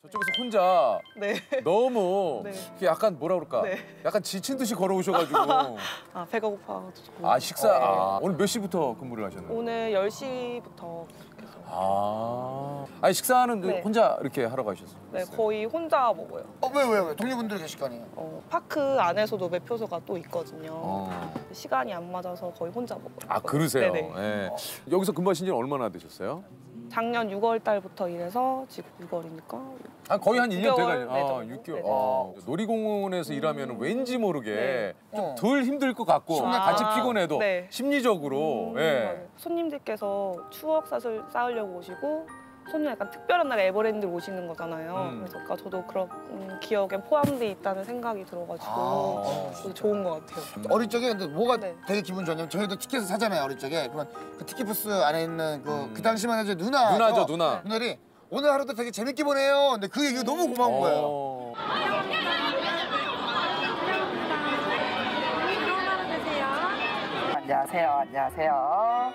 저쪽에서 혼자 네. 너무 네. 이렇게 약간 뭐라 그럴까? 네. 약간 지친 듯이 걸어오셔가지고. 아, 배가 고파가지고. 아, 식사. 아, 오늘 몇 시부터 근무를 하셨나요? 오늘 10시부터 계속. 아. 아니, 식사는 네. 혼자 이렇게 하러 가셨어요? 네, 거의 혼자 먹어요. 왜? 동료분들 계실 거 아니에요? 파크 안에서도 매표소가 또 있거든요. 시간이 안 맞아서 거의 혼자 먹어요. 아, 그러세요? 네네. 예. 여기서 근무하신 지는 얼마나 되셨어요? 작년 6월 달부터 일해서 지금 6월이니까 아, 거의 한 1년 6개월, 돼가요. 네, 아, 정도. 6개월. 네네. 놀이공원에서 일하면 왠지 모르게 네. 좀 덜 힘들 것 같고 같이 피곤해도 네. 심리적으로. 예. 맞아요. 손님들께서 추억 쌓으려고 오시고 손님 약간 특별한 날에 에버랜드 오시는 거잖아요. 그래서 아까 저도 그런 기억에 포함돼 있다는 생각이 들어가지고 그래서 좋은 것 같아요. 어릴 적에 근데 뭐가 네. 되게 기분 좋냐면 저희도 티켓을 사잖아요 어릴 적에. 그러면 그 티켓 부스 안에 있는 그 당시만 해도 누나죠, 누나. 누나들이 오늘 하루도 되게 재밌게 보내요. 근데 그 얘기가 너무 고마운 거예요. 안녕하세요. 안녕하세요.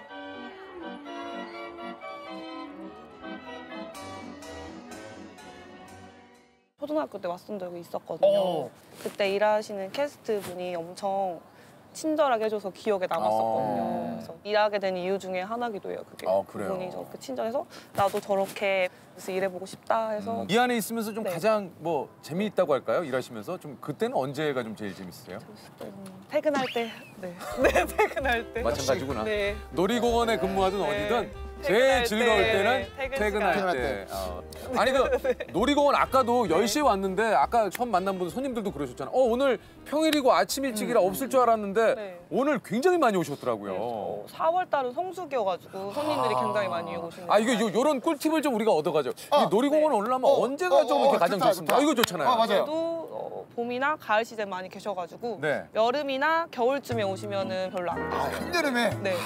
초등학교 때 왔던 적이 있었거든요. 그때 일하시는 캐스트 분이 엄청 친절하게 해줘서 기억에 남았었거든요. 그래서 일하게 된 이유 중에 하나기도 해요. 그게 그래요? 그분이 저렇게 친절해서 나도 저렇게 그래서 일해보고 싶다 해서 이 안에 있으면서 좀 네. 가장 뭐 재미있다고 할까요? 일하시면서 좀 그때는 언제가 좀 제일 재밌으세요? 퇴근할 때, 네, 네 퇴근할 때. 마찬가지구나. 네. 놀이공원에 근무하든 네. 어디든 퇴근할 제일 즐거울 때, 때는 퇴근할 시간. 때. 아니 그 놀이공원 아까도 10시에 왔는데 아까 처음 만난 분 손님들도 그러셨잖아요. 오늘 평일이고 아침 일찍이라 없을 줄 알았는데 네. 오늘 굉장히 많이 오셨더라고요. 네, 4월 달은 성수기여가지고 손님들이 굉장히 많이 오시는 아 이거 요런 꿀팁을 좀 우리가 얻어가죠. 이 놀이공원 네. 올라면 언제가 좀 이렇게 가장 좋다, 좋습니다. 좋다. 이거 좋잖아요. 맞아요. 그래도 봄이나 가을 시즌 많이 계셔가지고 네. 여름이나 겨울쯤에 오시면은 별로 안 계세요. 한여름에 네.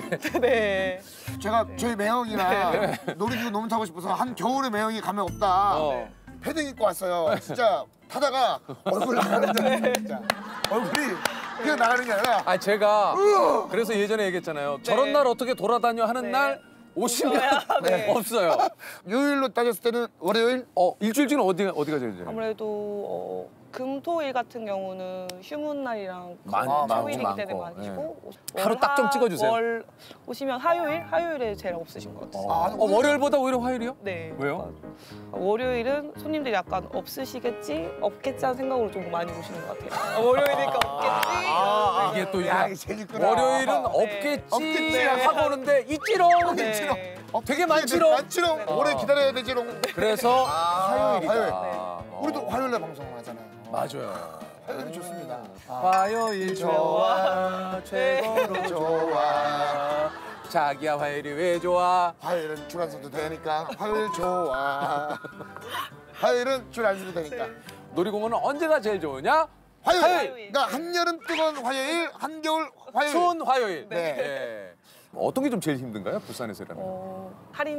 네. 제가 저희 매형이랑 놀이기구 너무 타고 싶어서 한 겨울에 매형이 가면 없다. 패딩 입고 왔어요. 진짜 타다가 얼굴 나가는 줄 알았어요. 진짜. 얼굴이 그냥 나가는 게 아니라 아 제가 그래서 예전에 얘기했잖아요. 저런 날 어떻게 돌아다녀 하는 네. 날 오시면 네. 없어요. 요일로 따졌을 때는 월요일? 일주일 중에 어디가 제일 좋아요? 아무래도 금토일 같은 경우는 휴문 날이랑 많고 휴일이기 때문에 많고. 많으시고 하루 딱좀 찍어주세요. 월 오시면 화요일에 제일 없으신 것 같아요. 월요일보다 오히려 화요일이요? 네. 왜요? 월요일은 손님들이 약간 없으시겠지, 없겠지 하는 생각으로 좀 많이 오시는 것 같아요. 월요일이니까 없겠지. 이게 또 야, 이게 이게 재밌구나. 월요일은 없겠지 없겠지. 하고 오는데 있지롱. 네. 되게 많지롱. 많지롱. 오래 기다려야 되지롱. 그래서 화요일이다. 화요일. 우리도 화요일에 방송을 하잖아요. 맞아요. 화요일이 좋습니다. 화요일 좋아 최고로 좋아. 자기야 화요일이 왜 좋아? 화요일은 줄 안 서도 되니까 화요일 좋아. 화요일은 줄 안 서도 되니까. 놀이공원은 언제가 제일 좋으냐? 화요일. 그러니까 한여름 뜨거운 화요일, 한겨울 화요일. 추운 화요일. 네. 네. 어떤 게 좀 제일 힘든가요? 부산에서 일하면?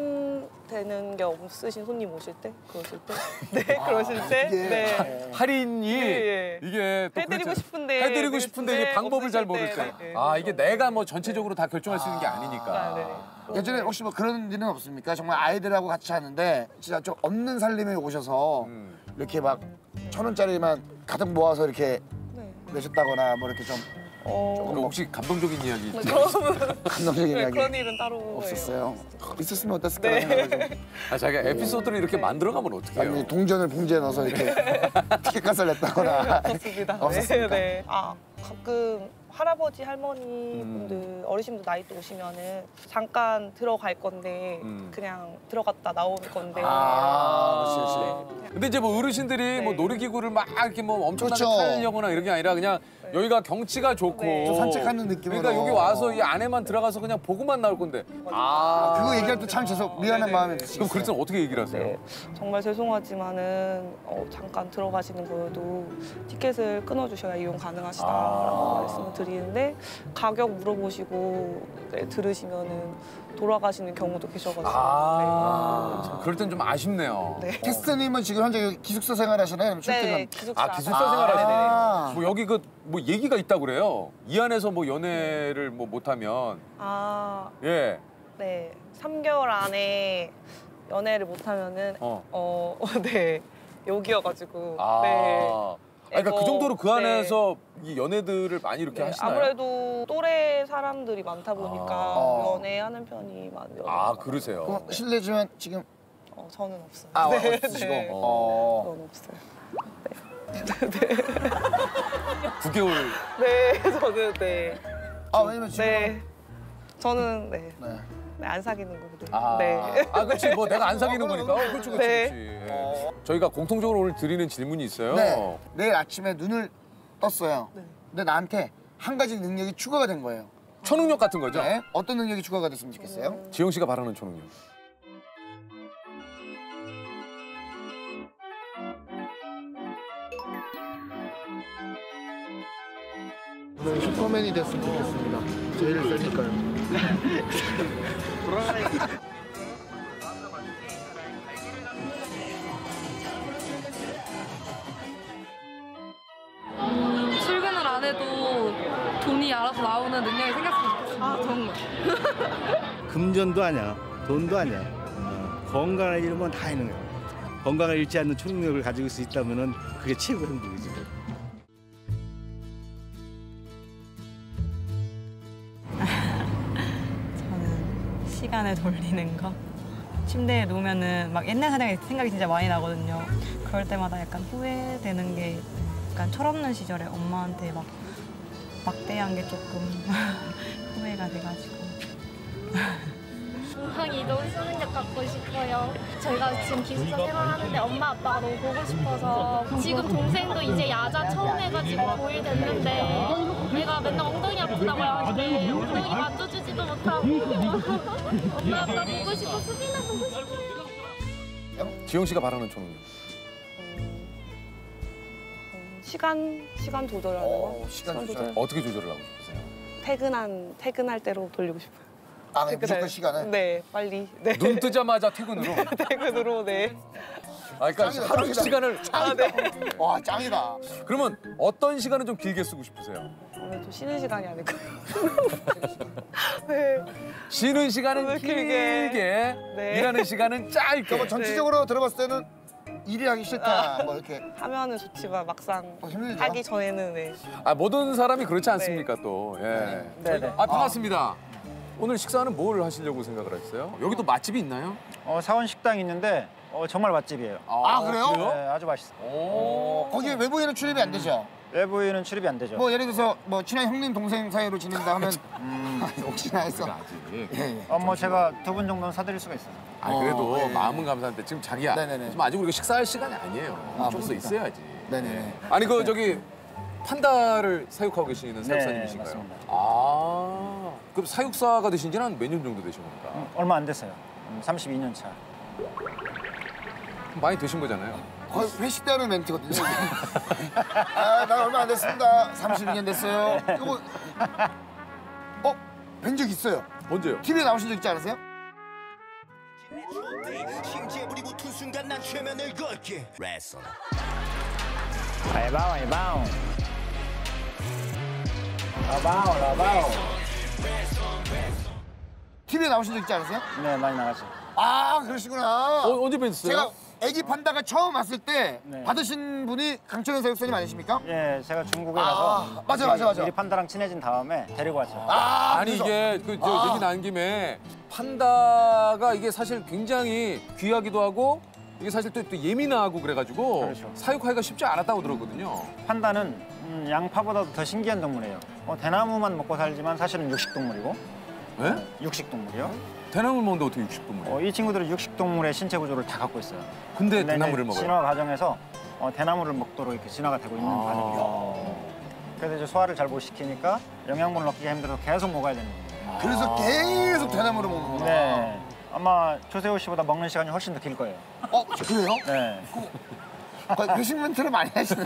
할인되는 게 없으신 손님 오실 때, 그러실 때, 네, 그러실 때, 네. 할인이 예. 이게 또 해드리고 그렇죠. 싶은데 해드리고 싶은데 이게 네, 방법을 잘 없으실 모를 때. 네. 이게 내가 뭐 전체적으로 다 결정할 수 있는 게 아니니까. 아, 네. 예전에 혹시 뭐 그런 일은 없습니까? 정말 아이들하고 같이 하는데 진짜 좀 없는 살림에 오셔서 이렇게 막 1,000원짜리만 가득 모아서 이렇게 네. 내셨다거나 뭐 이렇게 좀 그럼 혹시 감동적인 이야기 있지? 감동적인 이야기 그런 일은 따로 없었어요. 있었으면 어땠을까? 네. 자기가 에피소드를 이렇게 만들어가면 어떡해요? 아니 동전을 봉지에 넣어서 이렇게 티켓 값을 냈다거나 없었습니다. 없었습니까? 네, 네. 가끔 할아버지 할머니 분들 어르신들 나이 때 오시면은 잠깐 들어갈 건데 그냥 들어갔다 나올 건데 그렇지. 근데 이제 뭐 어르신들이 네. 뭐 놀이기구를 막 이렇게 뭐 엄청나게 그렇죠. 타려거나 이런 게 아니라 그냥 여기가 경치가 좋고 네. 좀 산책하는 느낌으로. 그러니까 여기 와서 이 안에만 들어가서 그냥 보고만 나올 건데 그거 얘기할 때 참 미안한 마음이 그럼 그래서 어떻게 얘기를 하세요? 네, 정말 죄송하지만은 잠깐 들어가시는 거여도 티켓을 끊어주셔야 이용 가능하시다라고 말씀을 드리는데 가격 물어보시고 네, 들으시면은 돌아가시는 경우도 계셔가지고 참 그럴 땐 좀 아쉽네요. 네. 캐스터님은 지금 현재 여기 기숙사 생활하시나요? 네, 출퇴근. 기숙사. 기숙사 생활하시네. 네. 뭐 여기 뭐 얘기가 있다고 그래요. 이 안에서 뭐 연애를 뭐 못하면 아, 예. 네. 3개월 안에 연애를 못하면은 네 여기여가지고 아. 네. 그러니까 그 정도로 그 네. 안에서 이 연애들을 많이 이렇게 네, 하시나요? 아무래도 또래 사람들이 많다 보니까 연애하는 편이 많아요. 아, 그러세요. 그럼 실례지만 지금 저는 없어요. 없으시고. 네. 저는 없어요. 9개월. 네, 저는 네. 왜냐면 지금 네. 저는 네. 네. 네, 안 사귀는 거거든요. 아, 네. 그렇지. 뭐 내가 안 사귀는 거니까. 그렇지, 그렇지, 네. 그렇지. 저희가 공통적으로 오늘 드리는 질문이 있어요. 네. 내일 아침에 눈을 떴어요. 네. 근데 나한테 한 가지 능력이 추가가 된 거예요. 초능력 같은 거죠? 네. 어떤 능력이 추가가 됐으면 좋겠어요? 지영 씨가 바라는 초능력. 네, 슈퍼맨이 됐으면 좋겠습니다. 제일 세니까요. 출근을 안 해도 돈이 알아서 나오는 능력이 생겼으면 좋겠습니다. 아, 정말. 금전도 아니야, 돈도 아니야. 건강을 잃으면 다 있는 거야. 건강을 잃지 않는 초능력을 가지고 수 있다면은 그게 최고 행복이지. 저는 시간을 돌리는 거. 침대에 누우면은 막 옛날 생각이 진짜 많이 나거든요. 그럴 때마다 약간 후회되는 게 약간 철없는 시절에 엄마한테 막 막대한 게 조금 후회가 돼가지고. 공항 이동 수능력 갖고 싶어요. 저희가 지금 기숙사 생활하는데 엄마 아빠가 너무 보고 싶어서 지금 동생도 이제 야자 처음 해가지고 고1 됐는데 내가 맨날 엉덩이 아프다고 하는데 엉덩이 만져주지도 못하고 엄마 아빠 보고 싶어 수빈아 보고 싶어요. 지영 씨가 바라는 초능력. 시간 조절하는 거. 시간 조절. 어떻게 조절을 하고 싶으세요? 퇴근할 때로 돌리고 싶어요. 무조건 시간을? 네, 빨리. 네. 눈 뜨자마자 퇴근으로. 퇴근으로 네. 그러니까 짱이다, 하루 짱이다. 시간을. 짱이다. 와, 짱이다. 그러면 어떤 시간을 좀 길게 쓰고 싶으세요? 아무래도 쉬는 시간이 아닐까요? 네. 쉬는 시간은 오늘 길게, 길게. 네. 일하는 시간은 짧게. 그럼 전체적으로 들어봤을 때는 일이 하기 싫다. 뭐 이렇게. 하면은 좋지만 막상 힘들죠? 하기 전에는 네. 모든 사람이 그렇지 않습니까 또. 예. 네네. 반갑습니다. 오늘 식사는 뭘 하시려고 생각을 하셨어요? 여기도 맛집이 있나요? 사원 식당이 있는데 정말 맛집이에요. 그래요? 네, 아주 맛있어요. 거기 외부인은 출입이 안 되죠? 외부인은 출입이 안 되죠. 뭐 예를 들어서 뭐 친한 형님 동생 사이로 지낸다 하면 혹시나 해서 아직. 뭐 제가 2분 정도는 사드릴 수가 있어요. 그래도 네. 마음은 감사한데 지금 자기야. 네네네. 지금 아직 우리가 식사할 시간이 아니에요. 좀 더 맞습니다. 있어야지. 네네. 아니 저기 판다를 사육하고 계시는 사육사님이신가요? 맞습니다. 그럼 사육사가 되신 지는 한 몇 년 정도 되신 겁니까? 얼마 안 됐어요. 32년 차. 많이 되신 거잖아요. 거의 회식 때 하는 멘트거든요. 나 얼마 안 됐습니다. 32년 됐어요. 이거 뭐, 뵌 적 있어요. 언제요? TV에 나오신 적 있지 않으세요? 심지어 우리 붙은 순간 난 최면을 걸게 레슨 와이바오. 라바오. TV에 나오신 적 있지 않으세요? 네, 많이 나가죠. 그러시구나. 언제 뵀어요? 제가 애기 판다가 처음 왔을 때 네. 받으신 분이 강철현 사육사님 아니십니까? 예, 제가 중국에 가서 맞아. 미리 판다랑 친해진 다음에 데리고 왔죠. 아니 그래서- 이게 얘기 나온 김에 판다가 이게 사실 굉장히 귀하기도 하고 이게 사실 또 예민하고 그래가지고 그렇죠. 사육하기가 쉽지 않았다고 들었거든요. 판다는 양파보다도 더 신기한 동물이에요. 대나무만 먹고 살지만 사실은 육식동물이고. 네? 육식동물이요. 대나무를 먹는데 어떻게 육식동물이에요? 이 친구들은 육식동물의 신체 구조를 다 갖고 있어요. 근데 근데 대나무를 이제 먹어요? 진화 과정에서 대나무를 먹도록 이렇게 진화가 되고 있는 과정이에요. 그래서 이제 소화를 잘 못 시키니까 영양분을 얻기가 힘들어서 계속 먹어야 되는 거예요. 그래서 계속 대나무를 먹는구나. 네. 아마 조세호 씨보다 먹는 시간이 훨씬 더 길 거예요. 그래요? 네. 거의 회식 멘트를 많이 하시네.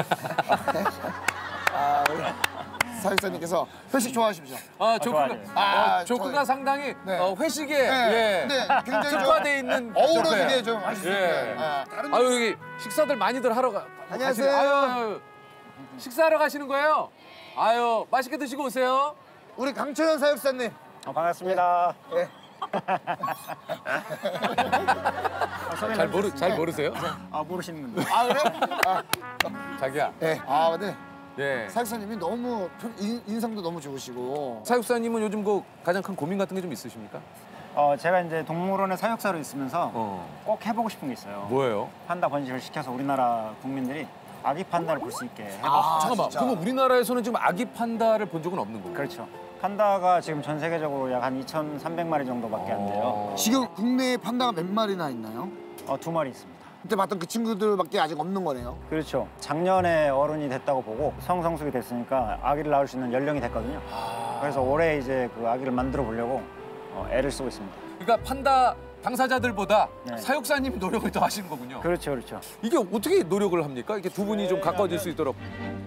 우리 사육사님께서 회식 좋아하십시오. 조크가 상당히 네. 회식에 네, 굉장히 좀 특화돼 있는 어우러지게 조크예요. 좀 하실 수 예. 있는. 여기 식사들 많이들 하러 안녕하세요. 아유, 식사하러 가시는 거예요? 맛있게 드시고 오세요. 우리 강철현 사육사님. 반갑습니다. 예. 잘 모르세요? 아 모르시는 분들. 아 그래? 자기야. 네. 아 근데 예. 사육사님이 너무 인상도 너무 좋으시고. 사육사님은 요즘 그 가장 큰 고민 같은 게 좀 있으십니까? 제가 이제 동물원의 사육사로 있으면서 꼭 해보고 싶은 게 있어요. 뭐예요? 판다 번식을 시켜서 우리나라 국민들이 아기 판다를 볼 수 있게 해보고 잠깐만. 그러면 우리나라에서는 지금 아기 판다를 본 적은 없는 거예요? 그렇죠. 판다가 지금 전 세계적으로 약 한 2,300마리 정도밖에 안 돼요. 지금 국내에 판다가 몇 마리나 있나요? 2마리 있습니다. 그때 봤던 그 친구들밖에 아직 없는 거네요. 그렇죠. 작년에 어른이 됐다고 보고 성성숙이 됐으니까 아기를 낳을 수 있는 연령이 됐거든요. 그래서 올해 이제 그 아기를 만들어 보려고 애를 쓰고 있습니다. 그러니까 판다 당사자들보다 네. 사육사님이 노력을 더 하시는 거군요. 그렇죠, 그렇죠. 이게 어떻게 노력을 합니까? 이렇게 두 분이 좀 가까워질 수 있도록.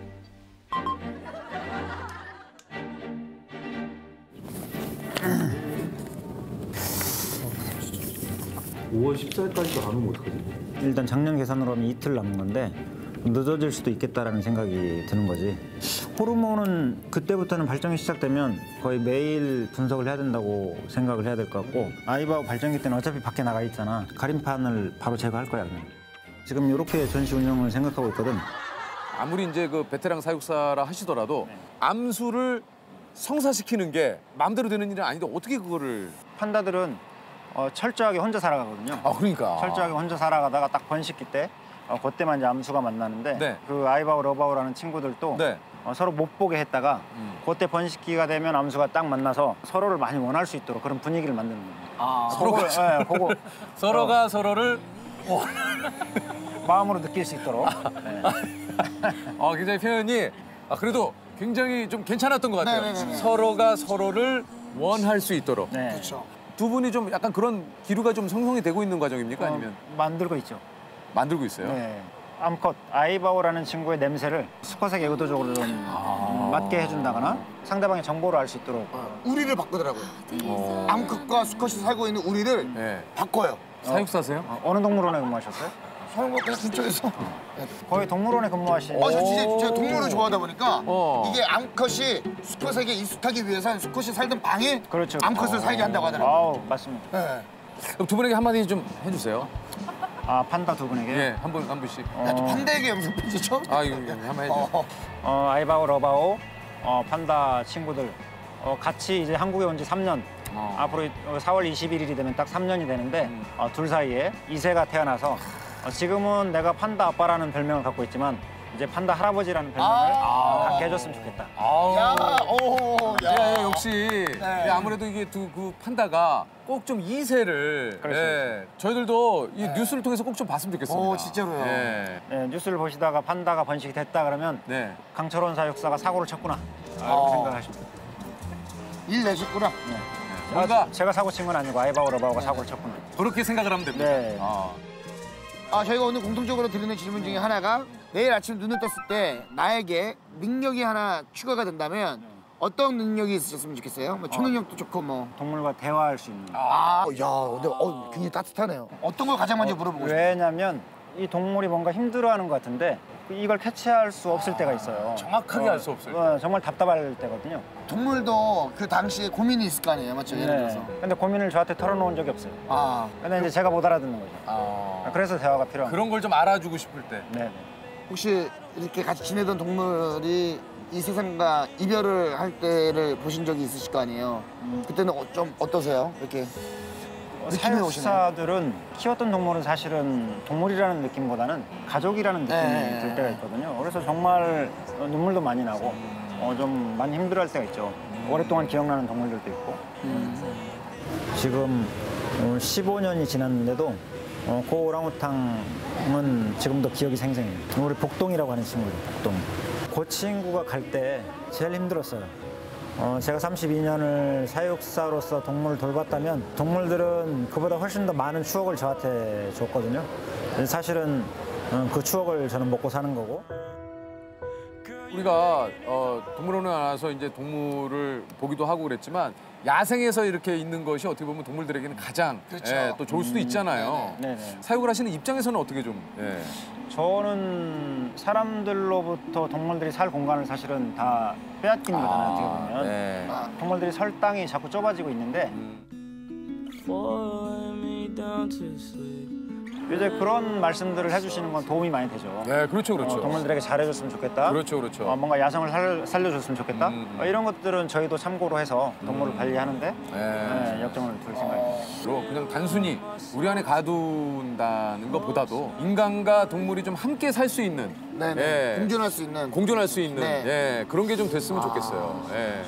5월 14일까지도 안 오면 어떡하지? 일단 작년 계산으로 하면 이틀 남은 건데 늦어질 수도 있겠다라는 생각이 드는 거지. 호르몬은 그때부터는 발정이 시작되면 거의 매일 분석을 해야 된다고 생각을 해야 될 것 같고 아이바오 발정기 때는 어차피 밖에 나가 있잖아. 가림판을 바로 제거할 거야 그냥. 지금 이렇게 전시 운영을 생각하고 있거든. 아무리 이제 그 베테랑 사육사라 하시더라도 암수를 성사시키는 게 마음대로 되는 일은 아닌데 어떻게 그거를. 판다들은 철저하게 혼자 살아가거든요. 아 그러니까. 철저하게 혼자 살아가다가 딱 번식기 때 그때만 이제 암수가 만나는데 네. 그 아이바오 러바오라는 친구들도 네. 서로 못 보게 했다가 그때 번식기가 되면 암수가 딱 만나서 서로를 많이 원할 수 있도록 그런 분위기를 만드는 거예요. 서로가 보고 서로가 서로를 마음으로 느낄 수 있도록. 네. 굉장히 표현이 그래도 굉장히 좀 괜찮았던 것 같아요. 네네네네. 서로가 서로를 원할 수 있도록. 네. 그렇죠. 두 분이 좀 약간 그런 기류가 좀 형성이 되고 있는 과정입니까? 아니면 만들고 있죠. 만들고 있어요? 네. 암컷 아이바오라는 친구의 냄새를 수컷에게 의도적으로 좀 맡게 해준다거나 상대방의 정보를 알 수 있도록. 우리를 바꾸더라고요. 암컷과 수컷이 살고 있는 우리를 네. 바꿔요. 사육사세요? 어느 동물원에 근무하셨어요? 저는 뭐 그냥 근처에서. 거의 동물원에 근무하신. 저 진짜 제가 동물을 좋아하다 보니까 어. 이게 암컷이 수컷에게 익숙하기 위해서는 수컷이 살던 방에 그렇죠. 암컷을 살게 한다고 하더라고요. 아우 맞습니다. 네. 그럼 두 분에게 한마디 좀 해주세요. 판다 두 분에게. 예, 한 분씩. 야, 또 판다에게 무슨 편지 처음? 이거 한번 해줘. 아이바오 러바오 판다 친구들 같이 이제 한국에 온 지 3년. 앞으로 4월 21일이 되면 딱 3년이 되는데 둘 사이에 2세가 태어나서 지금은 내가 판다 아빠라는 별명을 갖고 있지만 이제 판다 할아버지라는 별명을 갖게 해줬으면 좋겠다. 야, 역시 아무래도 이게 그 판다가 꼭 좀 2세를 저희들도 이 뉴스를 통해서 꼭 좀 봤으면 좋겠습니다. 진짜로요. 예. 네, 뉴스를 보시다가 판다가 번식이 됐다 그러면 네. 강철원 사육사가 사고를 쳤구나 이렇게 생각하십니다. 일 내셨구나. 뭔가 제가 사고 친 건 아니고 아이바오 러바오가 사고를 쳤구나. 그렇게 생각을 하면 됩니다. 네. 저희가 오늘 공통적으로 드리는 질문 중에 하나가 내일 아침 눈을 떴을 때 나에게 능력이 하나 추가가 된다면 어떤 능력이 있으셨으면 좋겠어요? 뭐 초능력도 좋고 뭐. 동물과 대화할 수 있는. 야, 근데 굉장히 따뜻하네요. 어떤 걸 가장 먼저 물어보고 싶어요? 왜냐면 이 동물이 뭔가 힘들어하는 것 같은데 이걸 캐치할 수 없을 때가 있어요. 정확하게 알 수 없을 때. 정말 답답할 때거든요. 동물도 그 당시에 고민이 있을 거 아니에요, 맞죠? 예를 들어서. 근데 고민을 저한테 털어놓은 적이 없어요. 근데 이제 제가 못 알아듣는 거죠. 그래서 대화가 필요한. 그런 걸 좀 알아주고 싶을 때. 네. 혹시 이렇게 같이 지내던 동물이 이 세상과 이별을 할 때를 보신 적이 있으실 거 아니에요? 그때는 좀 어떠세요? 이렇게 느낌이 오시나요? 사육사들은 키웠던 동물은 사실은 동물이라는 느낌보다는 가족이라는 느낌이 들 때가 있거든요. 그래서 정말 눈물도 많이 나고 좀 많이 힘들어할 때가 있죠. 오랫동안 기억나는 동물들도 있고. 지금 15년이 지났는데도 그 오랑우탕은 지금도 기억이 생생해요. 우리 복동이라고 하는 친구죠, 복동. 그 친구가 갈 때 제일 힘들었어요. 제가 32년을 사육사로서 동물을 돌봤다면 동물들은 그보다 훨씬 더 많은 추억을 저한테 줬거든요. 사실은 그 추억을 저는 먹고 사는 거고. 우리가 동물원에 와서 이제 동물을 보기도 하고 그랬지만 야생에서 이렇게 있는 것이 어떻게 보면 동물들에게는 가장 또 좋을 수도 있잖아요. 네네. 사육을 하시는 입장에서는 어떻게 좀? 저는 사람들로부터 동물들이 살 공간을 사실은 다 빼앗기는 거잖아요, 어떻게 보면. 동물들이 설 땅이 자꾸 좁아지고 있는데 이제 그런 말씀들을 해주시는 건 도움이 많이 되죠. 네, 그렇죠, 그렇죠. 동물들에게 잘해줬으면 좋겠다. 그렇죠, 그렇죠. 뭔가 야성을 살려줬으면 좋겠다. 이런 것들은 저희도 참고로 해서 동물을 관리하는데 역정을 둘 생각입니다. 그냥 단순히 우리 안에 가둔다는 것보다도 인간과 동물이 좀 함께 살 수 있는, 네네. 공존할 수 있는. 네. 예, 그런 게 좀 됐으면 좋겠어요. 예.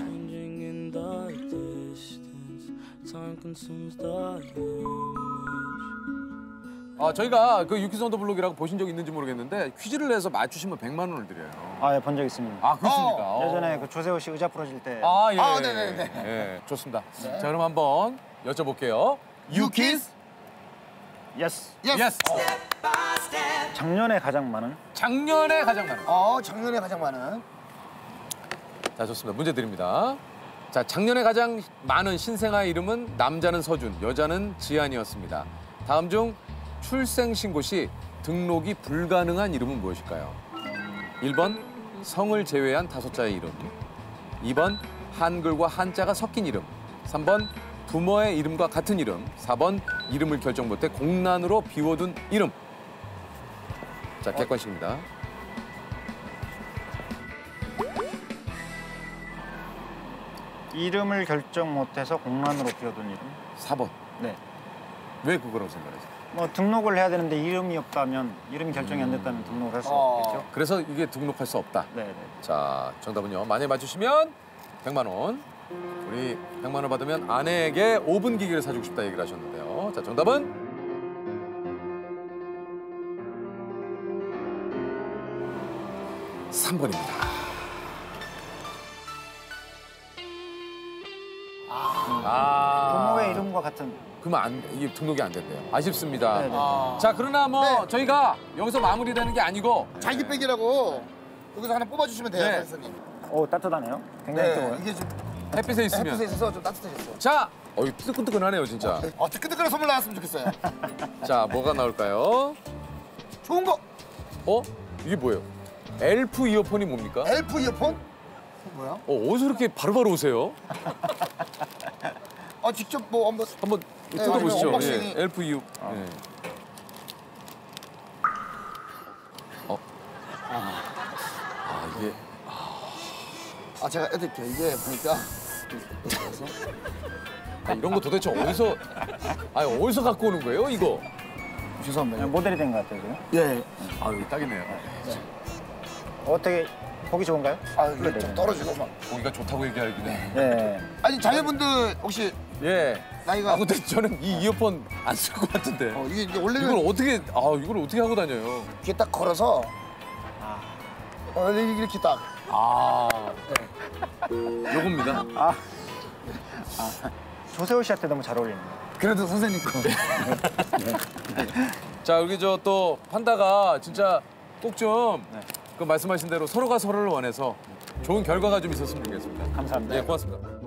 저희가 그 유키즈 언더 블록이라고 보신 적 있는지 모르겠는데 퀴즈를 내서 맞추시면 100만 원을 드려요. 아, 예, 본 적 있습니다. 아, 그렇습니까? 예전에 그 조세호 씨 의자 부러질 때. 예. 네네네. 예, 좋습니다. 자, 그럼 한번 여쭤볼게요. 유키즈? 예스. 예스. 작년에 가장 많은? 작년에 가장 많은. 작년에 가장 많은. 자, 좋습니다. 문제 드립니다. 자, 작년에 가장 많은 신생아 이름은 남자는 서준, 여자는 지안이었습니다. 다음 중 출생신고 시 등록이 불가능한 이름은 무엇일까요? 1번 성을 제외한 5자의 이름, 2번 한글과 한자가 섞인 이름, 3번 부모의 이름과 같은 이름, 4번 이름을 결정 못해 공란으로 비워둔 이름. 자, 객관식입니다. 이름을 결정 못해서 공란으로 비워둔 이름? 4번. 네. 왜 그거라고 생각하세요? 뭐 등록을 해야 되는데 이름이 없다면, 이름이 결정이 안 됐다면 등록을 할 수 없겠죠. 그래서 이게 등록할 수 없다. 네. 자, 정답은요. 만약에 맞추시면 100만 원. 우리 100만 원 받으면 아내에게 오븐 기계를 사주고 싶다 얘기를 하셨는데요. 자, 정답은 3번입니다. 부모의 이름과 같은. 그러면 이게 등록이 안 된대요. 아쉽습니다. 네네. 자, 그러나 뭐 저희가 여기서 마무리되는 게 아니고 잘기빼기라고 여기서 하나 뽑아주시면 돼요, 선생님. 오, 따뜻하네요. 굉장히 뜨거워요. 이게 좀 햇빛에 있으면. 햇빛에 있어서 좀 따뜻해졌어요. 자, 뜨끈뜨끈하네요, 진짜. 뜨끈뜨끈한 선물 나왔으면 좋겠어요. 자, 뭐가 나올까요? 좋은 거. 이게 뭐예요? 엘프 이어폰이 뭡니까? 엘프 이어폰? 뭐야? 어디서 이렇게 바로바로 오세요? 직접 뭐 한번 뜯어보시죠. 언박싱이. 예, 엘프 이어. 예. 이게. 제가 해드릴게요. 이게 보니까 이런 거 도대체 어디서 갖고 오는 거예요, 이거? 죄송합니다. 모델이 된 것 같아요, 지금. 예. 여기 딱이네요. 어떻게 보기 좋은가요? 이게 좀 떨어지고 막. 보기가 좋다고 얘기하긴 해. 네. 아니 자녀분들 혹시 나이가 근데 저는 이 이어폰 안 쓸 것 같은데. 이게 원래는 이걸 어떻게 하고 다녀요? 이렇게 딱 걸어서 이렇게 딱. 요겁니다. 조세호 씨한테 너무 잘 어울리네요. 그래도 선생님 거. 자, 여기 또 판다가 진짜 꼭 좀 그 말씀하신 대로 서로가 서로를 원해서 좋은 결과가 좀 있었으면 좋겠습니다. 감사합니다. 예, 고맙습니다.